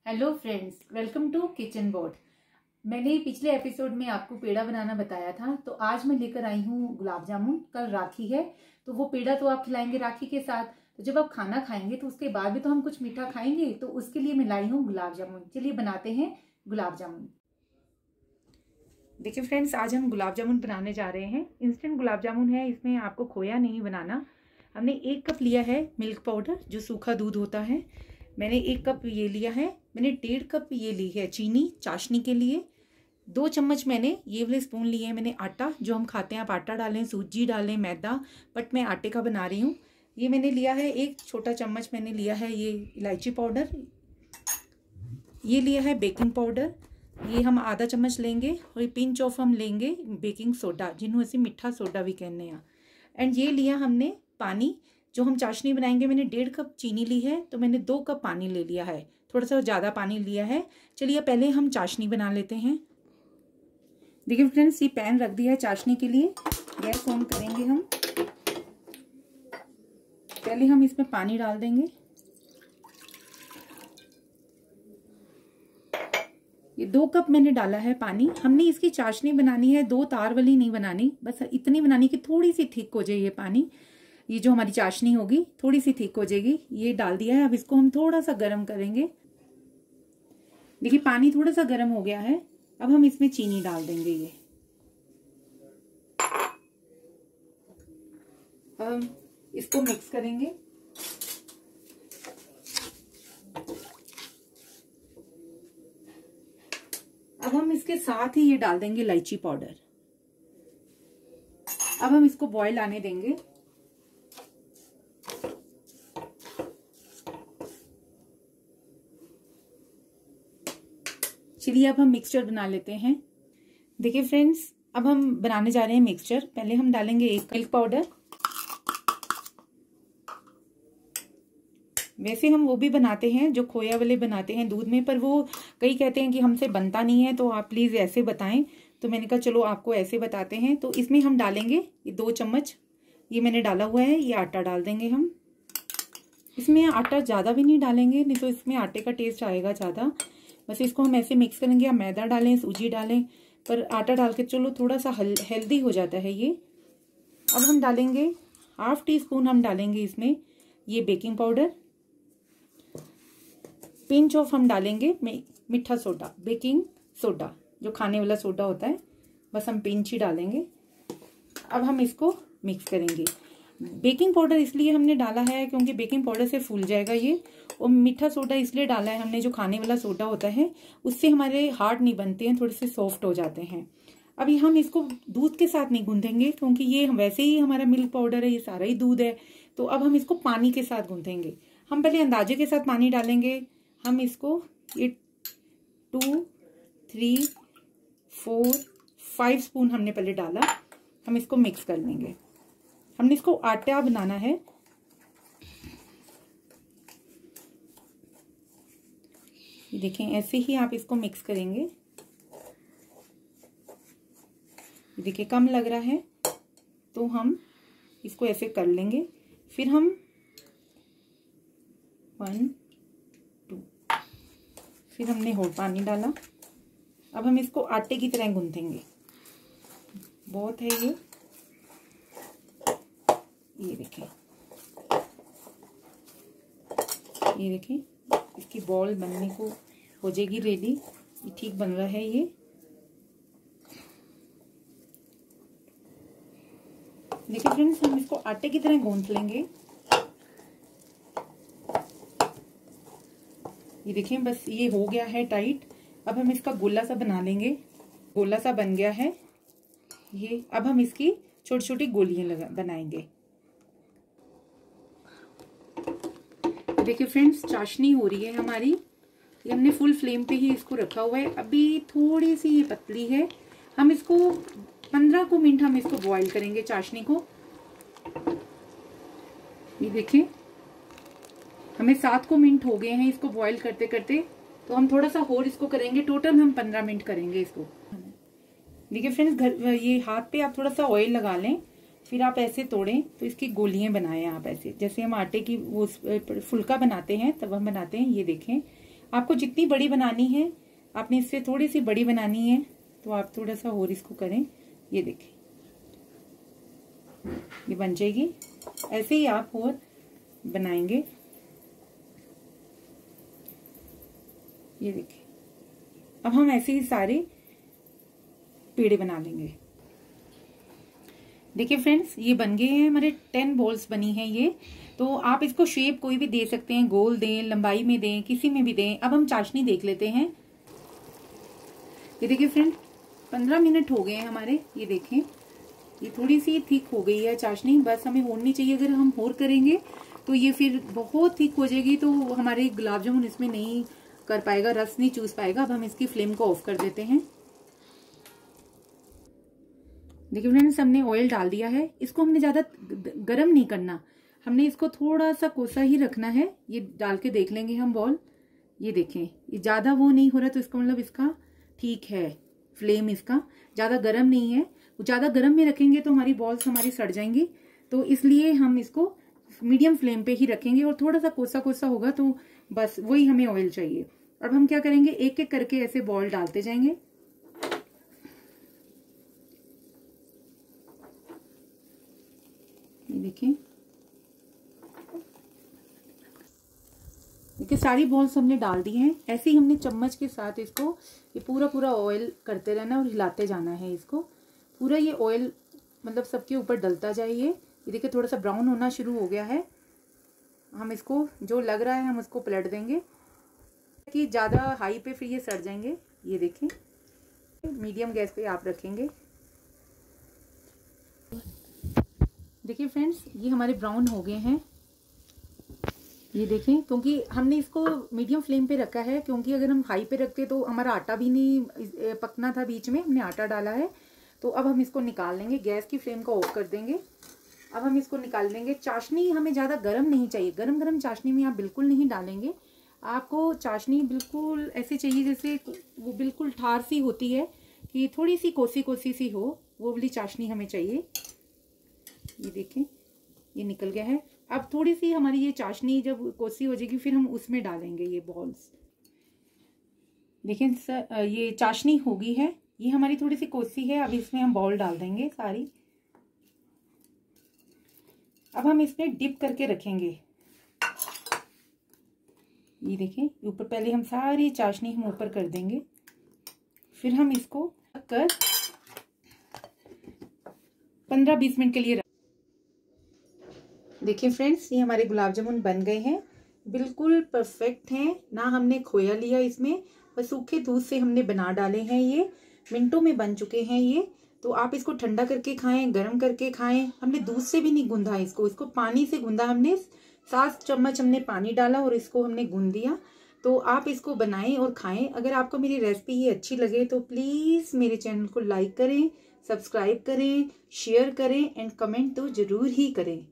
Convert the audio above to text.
Hello friends, welcome to kitchen board. मैंने पिछले episode में आपको पेड़ा बनाना बताया था, तो आज मैं लेकर आई हूँ गुलाब जामुन। कल राखी है, तो वो पेड़ा तो आप खिलाएंगे राखी के साथ। तो जब आप खाना खाएंगे तो उसके बाद भी तो हम कुछ मीठा खाएंगे, तो उसके लिए मैं लाई हूँ गुलाब जामुन। चलिए बनाते हैं गुलाब जामुन। देखिए फ्रेंड्स, आज हम गुलाब जामुन बनाने जा रहे हैं। इंस्टेंट गुलाब जामुन है, इसमें आपको खोया नहीं बनाना। हमने 1 कप लिया है मिल्क पाउडर, जो सूखा दूध होता है। मैंने 1 कप ये लिया है। मैंने 1.5 कप ये ली है चीनी चाशनी के लिए। 2 चम्मच मैंने ये वाले स्पून लिए हैं मैंने आटा, जो हम खाते हैं। आप आटा डालें, सूजी डालें, मैदा, बट मैं आटे का बना रही हूँ। ये मैंने लिया है 1 छोटा चम्मच मैंने लिया है ये इलायची पाउडर। ये लिया है बेकिंग पाउडर, ये हम आधा चम्मच लेंगे। और पिंच ऑफ हम लेंगे बेकिंग सोडा, जिन्हों ऐसे मीठा सोडा भी कहने हैं। एंड ये लिया हमने पानी, जो हम चाशनी बनाएंगे। मैंने 1.5 कप चीनी ली है, तो मैंने 2 कप पानी ले लिया है। थोड़ा सा ज़्यादा पानी लिया है। चलिए पहले हम चाशनी बना लेते हैं। देखिए फ्रेंड्स, ये पैन रख दिया है चाशनी के लिए। गैस ऑन करेंगे हम। पहले हम इसमें पानी डाल देंगे। ये 2 कप मैंने डाला है पानी। हमने इसकी चाशनी बनानी है, 2 तार वाली नहीं बनानी, बस इतनी बनानी कि थोड़ी सी थिक हो जाए ये पानी। ये जो हमारी चाशनी होगी थोड़ी सी थिक हो जाएगी। ये डाल दिया है। अब इसको हम थोड़ा सा गर्म करेंगे। देखिए पानी थोड़ा सा गर्म हो गया है। अब हम इसमें चीनी डाल देंगे। ये अब हम इसको मिक्स करेंगे। अब हम इसके साथ ही ये डाल देंगे इलायची पाउडर। अब हम इसको बॉईल आने देंगे। चलिए अब हम मिक्सचर बना लेते हैं। देखिए फ्रेंड्स, अब हम बनाने जा रहे हैं मिक्सचर। पहले हम डालेंगे 1 मिल्क पाउडर। वैसे हम वो भी बनाते हैं जो खोया वाले बनाते हैं दूध में, पर वो कई कहते हैं कि हमसे बनता नहीं है, तो आप प्लीज ऐसे बताएं। तो मैंने कहा चलो आपको ऐसे बताते हैं। तो इसमें हम डालेंगे ये 2 चम्मच, ये मैंने डाला हुआ है, ये आटा डाल देंगे हम। इसमें आटा ज्यादा भी नहीं डालेंगे, नहीं तो इसमें आटे का टेस्ट आएगा ज्यादा। बस इसको हम ऐसे मिक्स करेंगे। आप मैदा डालें, सूजी डालें, पर आटा डाल के चलो थोड़ा सा हेल्दी हो जाता है ये। अब हम डालेंगे 1/2 टीस्पून हम डालेंगे इसमें ये बेकिंग पाउडर। पिंच ऑफ हम डालेंगे मीठा सोडा, बेकिंग सोडा, जो खाने वाला सोडा होता है, बस हम पिंच ही डालेंगे। अब हम इसको मिक्स करेंगे। बेकिंग पाउडर इसलिए हमने डाला है क्योंकि बेकिंग पाउडर से फूल जाएगा ये। और मीठा सोडा इसलिए डाला है हमने, जो खाने वाला सोडा होता है, उससे हमारे हार्ड नहीं बनते हैं, थोड़े से सॉफ्ट हो जाते हैं। अभी हम इसको दूध के साथ नहीं गूंथेंगे, क्योंकि ये वैसे ही हमारा मिल्क पाउडर है, ये सारा ही दूध है। तो अब हम इसको पानी के साथ गूंथेंगे। हम पहले अंदाजे के साथ पानी डालेंगे। हम इसको ये 2, 3, 4, 5 स्पून हमने पहले डाला। हम इसको मिक्स कर लेंगे। हमने इसको आटा बनाना है। ये देखें, ऐसे ही आप इसको मिक्स करेंगे। ये देखिए कम लग रहा है, तो हम इसको ऐसे कर लेंगे। फिर हम 1, 2, फिर हमने और पानी डाला। अब हम इसको आटे की तरह गूंथेंगे। बहुत है ये देखें, ये देखें, इसकी बॉल बनने को हो जाएगी रेडी। ये ठीक बन रहा है ये। देखिए फ्रेंड्स, हम इसको आटे की तरह गूंथ लेंगे। ये देखें, बस ये हो गया है टाइट। अब हम इसका गोला सा बना लेंगे। गोला सा बन गया है ये। अब हम इसकी छोटी छोटी गोलियां बनाएंगे। देखिए फ्रेंड्स, चाशनी हो रही है हमारी। ये हमने फुल फ्लेम पे ही इसको रखा हुआ है। अभी थोड़ी सी ये पतली है। हम इसको 15 को मिनट हम इसको बॉईल करेंगे चाशनी को। ये देखिए, हमें 7 को मिनट हो गए हैं इसको बॉईल करते करते। तो हम थोड़ा सा और इसको करेंगे। टोटल हम 15 मिनट करेंगे इसको। देखिए फ्रेंड्स, ये हाथ पे आप थोड़ा सा ऑयल लगा लें। फिर आप ऐसे तोड़ें तो इसकी गोलियां बनाएं आप ऐसे, जैसे हम आटे की वो फुल्का बनाते हैं तब हम बनाते हैं। ये देखें, आपको जितनी बड़ी बनानी है, आपने इससे थोड़ी सी बड़ी बनानी है तो आप थोड़ा सा और इसको करें। ये देखें, ये बन जाएगी। ऐसे ही आप और बनाएंगे। ये देखिए, अब हम ऐसे ही सारे पेड़े बना लेंगे। देखिए फ्रेंड्स, ये बन गए हैं हमारे 10 बॉल्स बनी हैं ये। तो आप इसको शेप कोई भी दे सकते हैं, गोल दें, लंबाई में दें, किसी में भी दें। अब हम चाशनी देख लेते हैं। ये देखिए फ्रेंड, 15 मिनट हो गए हैं हमारे। ये देखें, ये थोड़ी सी थिक हो गई है चाशनी, बस हमें होनी चाहिए। अगर हम और करेंगे तो ये फिर बहुत थिक हो जाएगी, तो हमारे गुलाब जामुन इसमें नहीं कर पाएगा, रस नहीं चूस पाएगा। अब हम इसकी फ्लेम को ऑफ कर देते हैं। देखिए फ्रेंड्स, हमने ऑयल डाल दिया है। इसको हमने ज्यादा गरम नहीं करना, हमने इसको थोड़ा सा कोसा ही रखना है। ये डाल के देख लेंगे हम बॉल। ये देखें, ये ज्यादा वो नहीं हो रहा, तो इसका मतलब इसका ठीक है, फ्लेम इसका ज्यादा गर्म नहीं है। ज्यादा गर्म में रखेंगे तो हमारी बॉल्स हमारी सड़ जाएंगी, तो इसलिए हम इसको मीडियम फ्लेम पे ही रखेंगे। और थोड़ा सा कोसा कोसा होगा तो बस वही हमें ऑयल चाहिए। अब हम क्या करेंगे, एक एक करके ऐसे बॉल डालते जाएंगे। ये देखिए, देखिए सारी बॉल्स हमने डाल दी हैं। ऐसे ही हमने चम्मच के साथ इसको ये पूरा ऑयल करते रहना और हिलाते जाना है इसको पूरा। ये ऑयल मतलब सबके ऊपर डलता जाए। ये देखिए थोड़ा सा ब्राउन होना शुरू हो गया है। हम इसको जो लग रहा है हम उसको पलट देंगे कि ज़्यादा हाई पे फिर ये सड़ जाएंगे। ये देखें, मीडियम गैस पे आप रखेंगे। देखिए फ्रेंड्स, ये हमारे ब्राउन हो गए हैं। ये देखें, क्योंकि हमने इसको मीडियम फ्लेम पे रखा है, क्योंकि अगर हम हाई पे रखते तो हमारा आटा भी नहीं पकना था। बीच में हमने आटा डाला है। तो अब हम इसको निकाल लेंगे, गैस की फ्लेम को ऑफ कर देंगे। अब हम इसको निकाल लेंगे। चाशनी हमें ज़्यादा गर्म नहीं चाहिए, गरम चाशनी में आप बिल्कुल नहीं डालेंगे। आपको चाशनी बिल्कुल ऐसी चाहिए जैसे वो बिल्कुल ठार सी होती है, कि थोड़ी सी कोसी कोसी सी हो, वो वाली चाशनी हमें चाहिए। ये देखें, ये निकल गया है। अब थोड़ी सी हमारी ये चाशनी जब कोसी हो जाएगी फिर हम उसमें डालेंगे ये बॉल्स। देखिए सर, ये चाशनी हो गई है, ये हमारी थोड़ी सी कोसी है। अब इसमें हम बॉल डाल देंगे सारी। अब हम इसमें डिप करके रखेंगे। ये देखें, ऊपर पहले हम सारी चाशनी हम ऊपर कर देंगे, फिर हम इसको कर 15-20 मिनट के लिए। देखिए फ्रेंड्स, ये हमारे गुलाब जामुन बन गए हैं, बिल्कुल परफेक्ट हैं। ना हमने खोया लिया इसमें, बस सूखे दूध से हमने बना डाले हैं। ये मिनटों में बन चुके हैं ये। तो आप इसको ठंडा करके खाएं, गर्म करके खाएं। हमने दूध से भी नहीं गूंदा इसको पानी से गूंदा। हमने 7 चम्मच हमने पानी डाला और इसको हमने गूंद दिया। तो आप इसको बनाएं और खाएं। अगर आपको मेरी रेसिपी ये अच्छी लगे तो प्लीज़ मेरे चैनल को लाइक करें, सब्सक्राइब करें, शेयर करें एंड कमेंट तो ज़रूर ही करें।